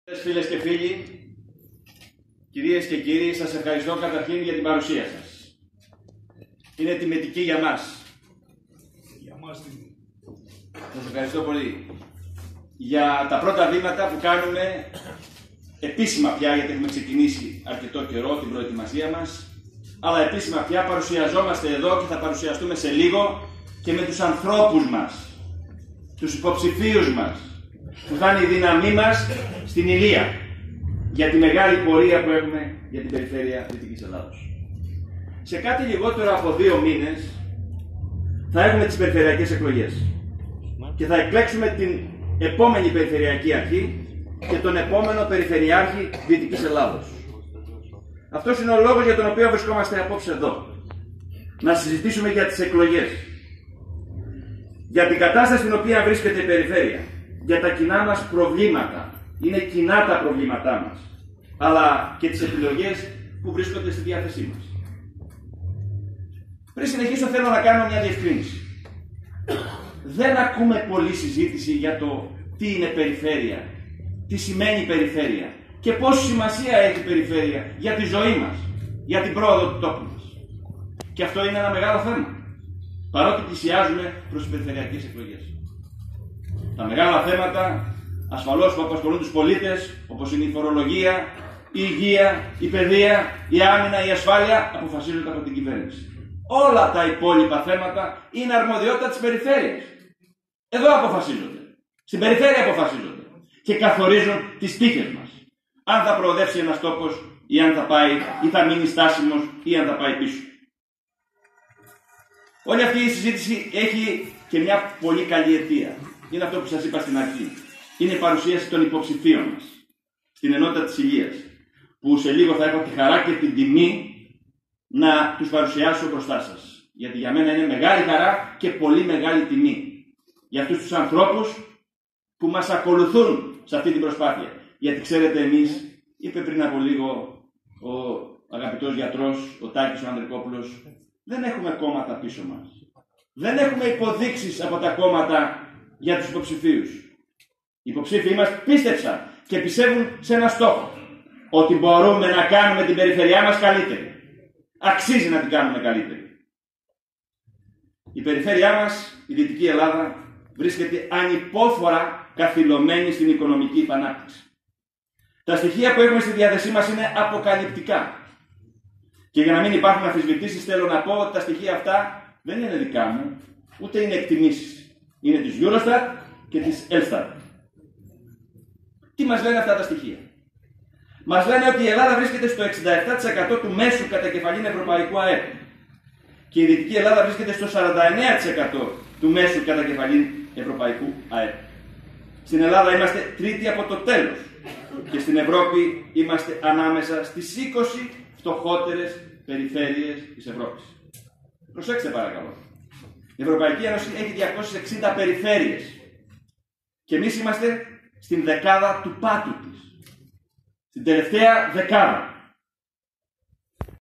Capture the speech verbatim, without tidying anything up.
Φίλες και φίλοι, κυρίες και κύριοι, σας ευχαριστώ καταρχήν για την παρουσία σας. Είναι τιμητική για μας. Για μας την... Σας ευχαριστώ πολύ για τα πρώτα βήματα που κάνουμε επίσημα πια, γιατί έχουμε ξεκινήσει αρκετό καιρό την προετοιμασία μας, αλλά επίσημα πια παρουσιαζόμαστε εδώ και θα παρουσιαστούμε σε λίγο και με τους ανθρώπους μας, τους υποψηφίους μας, που θα είναι η δύναμή μας στην Ηλία για τη μεγάλη πορεία που έχουμε για την περιφέρεια Δυτικής Ελλάδος. Σε κάτι λιγότερο από δύο μήνες θα έχουμε τις περιφερειακές εκλογές και θα εκλέξουμε την επόμενη περιφερειακή αρχή και τον επόμενο περιφερειάρχη Δυτικής Ελλάδος. Αυτός είναι ο λόγος για τον οποίο βρισκόμαστε απόψε εδώ. Να συζητήσουμε για τις εκλογές, για την κατάσταση στην οποία βρίσκεται η περιφέρεια, για τα κοινά μας προβλήματα. Είναι κοινά τα προβλήματά μας, αλλά και τις επιλογές που βρίσκονται στη διάθεσή μας. Πριν συνεχίσω, θέλω να κάνω μια διευκρίνηση. Δεν ακούμε πολλή συζήτηση για το τι είναι περιφέρεια, τι σημαίνει περιφέρεια και πόση σημασία έχει η περιφέρεια για τη ζωή μας, για την πρόοδο του τόπου μας. Και αυτό είναι ένα μεγάλο θέμα, παρότι πλησιάζουμε προς τις περιφερειακές εκλογές. Τα μεγάλα θέματα, ασφαλώς, που απασχολούν τους πολίτες, όπως είναι η φορολογία, η υγεία, η παιδεία, η άμυνα, η ασφάλεια, αποφασίζονται από την κυβέρνηση. Όλα τα υπόλοιπα θέματα είναι αρμοδιότητα της περιφέρειας. Εδώ αποφασίζονται. Στην περιφέρεια αποφασίζονται. Και καθορίζουν τις τύχες μας. Αν θα προοδεύσει ένας τόπος ή αν θα πάει ή θα μείνει στάσιμος ή αν θα πάει πίσω. Όλη αυτή η συζήτηση έχει και μια πολύ καλή αιτία. Είναι αυτό που σας είπα στην αρχή. Είναι η παρουσίαση των υποψηφίων μας στην ενότητα της Ηλίας, που σε λίγο θα έχω τη χαρά και την τιμή να τους παρουσιάσω μπροστά σας. Γιατί για μένα είναι μεγάλη χαρά και πολύ μεγάλη τιμή για αυτούς τους ανθρώπους που μας ακολουθούν σε αυτή την προσπάθεια. Γιατί ξέρετε, εμείς, είπε πριν από λίγο ο αγαπητός γιατρός, ο Τάκης ο Ανδρικόπουλος, δεν έχουμε κόμματα πίσω μας. Δεν έχουμε υποδείξεις από τα κόμματα για τους υποψηφίους. Οι υποψήφοι μας πίστεψαν και πιστεύουν σε ένα στόχο. Ότι μπορούμε να κάνουμε την περιφερειά μας καλύτερη. Αξίζει να την κάνουμε καλύτερη. Η περιφέρειά μας, η Δυτική Ελλάδα, βρίσκεται ανυπόφορα καθυλωμένη στην οικονομική επανάπτυξη. Τα στοιχεία που έχουμε στη διάθεσή μας είναι αποκαλυπτικά. Και για να μην υπάρχουν αμφισβητήσεις, θέλω να πω ότι τα στοιχεία αυτά δεν είναι δικά μου, ούτε είναι εκτιμήσεις. Είναι της Eurostat και της Elstat. Τι μας λένε αυτά τα στοιχεία? Μας λένε ότι η Ελλάδα βρίσκεται στο εξήντα επτά τοις εκατό του μέσου κατακεφαλήν ευρωπαϊκού ΑΕΠ και η Δυτική Ελλάδα βρίσκεται στο σαράντα εννέα τοις εκατό του μέσου κατακεφαλήν ευρωπαϊκού ΑΕΠ. Στην Ελλάδα είμαστε τρίτη από το τέλος και στην Ευρώπη είμαστε ανάμεσα στις είκοσι φτωχότερες περιφέρειες της Ευρώπης. Προσέξτε παρακαλώ. Η Ευρωπαϊκή Ένωση έχει διακόσιες εξήντα περιφέρειες και εμείς είμαστε στην δεκάδα του πάτου της. Στην τελευταία δεκάδα.